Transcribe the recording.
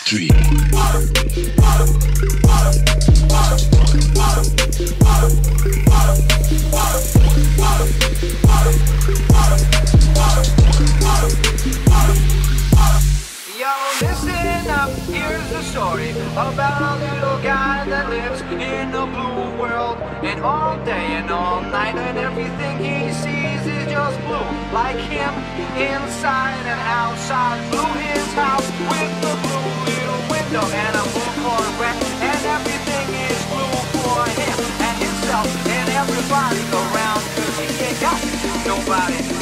3. Yo, listen up, here's the story about a little guy that lives in a blue world. And all day and all night, and everything he sees is just blue. Like him, inside and outside. Blue his house with the blue little window and a blue Corvette. And everything is blue for him and himself and everybody around. 'Cause he ain't got nobody.